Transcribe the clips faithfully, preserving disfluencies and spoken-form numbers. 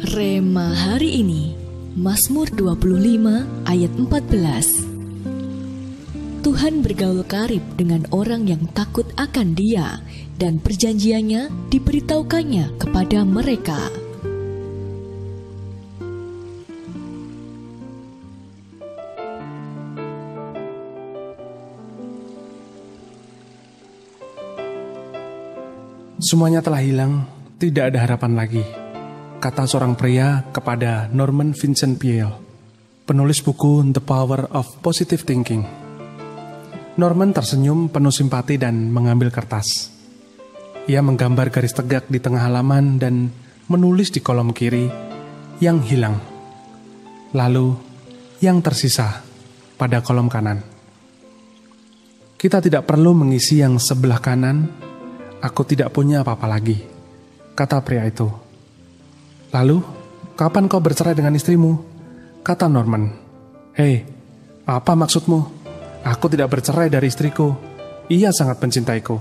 Rema hari ini, Mazmur dua puluh lima ayat empat belas. Tuhan bergaul karib dengan orang yang takut akan Dia, dan perjanjiannya diberitahukannya kepada mereka. Semuanya telah hilang, tidak ada harapan lagi, kata seorang pria kepada Norman Vincent Peale, penulis buku The Power of Positive Thinking. Norman tersenyum penuh simpati dan mengambil kertas. Ia menggambar garis tegak di tengah halaman dan menulis di kolom kiri, yang hilang. Lalu, yang tersisa pada kolom kanan. Kita tidak perlu mengisi yang sebelah kanan. Aku tidak punya apa-apa lagi, kata pria itu. Lalu, kapan kau bercerai dengan istrimu? Kata Norman. Hei, apa maksudmu? Aku tidak bercerai dari istriku. Ia sangat mencintaiku.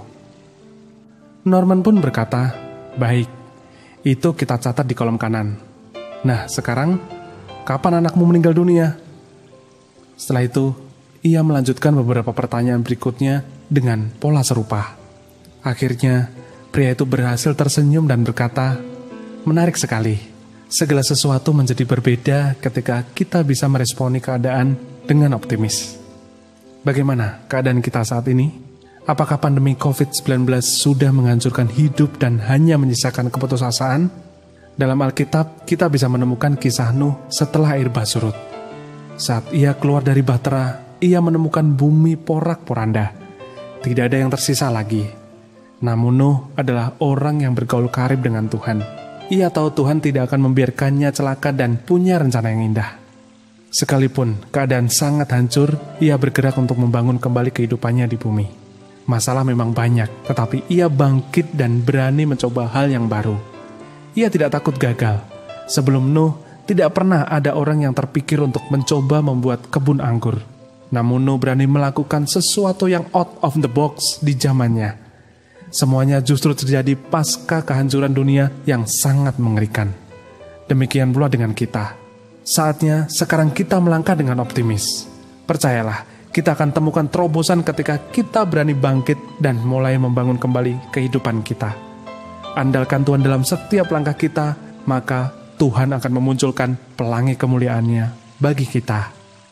Norman pun berkata, baik, itu kita catat di kolom kanan. Nah, sekarang, kapan anakmu meninggal dunia? Setelah itu, ia melanjutkan beberapa pertanyaan berikutnya dengan pola serupa. Akhirnya, pria itu berhasil tersenyum dan berkata, menarik sekali. Segala sesuatu menjadi berbeda ketika kita bisa meresponi keadaan dengan optimis. Bagaimana keadaan kita saat ini? Apakah pandemi covid sembilan belas sudah menghancurkan hidup dan hanya menyisakan keputusasaan? Dalam Alkitab, kita bisa menemukan kisah Nuh setelah air bah surut. Saat ia keluar dari bahtera, ia menemukan bumi porak-poranda. Tidak ada yang tersisa lagi. Namun Nuh adalah orang yang bergaul karib dengan Tuhan. Ia tahu Tuhan tidak akan membiarkannya celaka dan punya rencana yang indah. Sekalipun keadaan sangat hancur, ia bergerak untuk membangun kembali kehidupannya di bumi. Masalah memang banyak, tetapi ia bangkit dan berani mencoba hal yang baru. Ia tidak takut gagal. Sebelum Nuh, tidak pernah ada orang yang terpikir untuk mencoba membuat kebun anggur. Namun Nuh berani melakukan sesuatu yang out of the box di zamannya. Semuanya justru terjadi pasca kehancuran dunia yang sangat mengerikan. Demikian pula dengan kita. Saatnya sekarang kita melangkah dengan optimis. Percayalah, kita akan temukan terobosan ketika kita berani bangkit dan mulai membangun kembali kehidupan kita. Andalkan Tuhan dalam setiap langkah kita, maka Tuhan akan memunculkan pelangi kemuliaan-Nya bagi kita.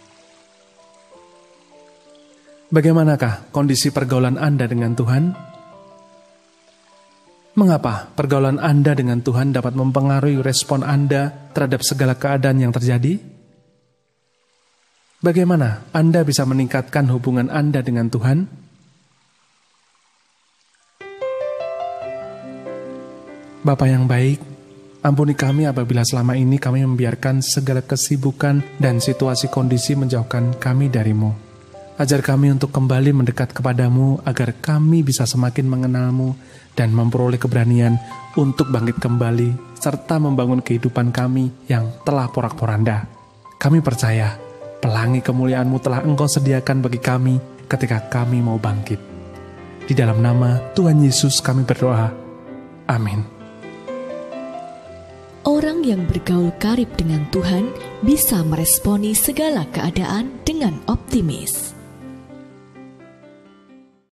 Bagaimanakah kondisi pergaulan Anda dengan Tuhan? Mengapa pergaulan Anda dengan Tuhan dapat mempengaruhi respon Anda terhadap segala keadaan yang terjadi? Bagaimana Anda bisa meningkatkan hubungan Anda dengan Tuhan? Bapa yang baik, ampuni kami apabila selama ini kami membiarkan segala kesibukan dan situasi kondisi menjauhkan kami dari-Mu. Ajar kami untuk kembali mendekat kepadamu agar kami bisa semakin mengenalmu dan memperoleh keberanian untuk bangkit kembali serta membangun kehidupan kami yang telah porak-poranda. Kami percaya pelangi kemuliaan-Mu telah Engkau sediakan bagi kami ketika kami mau bangkit. Di dalam nama Tuhan Yesus kami berdoa. Amin. Orang yang bergaul karib dengan Tuhan bisa meresponi segala keadaan dengan optimis.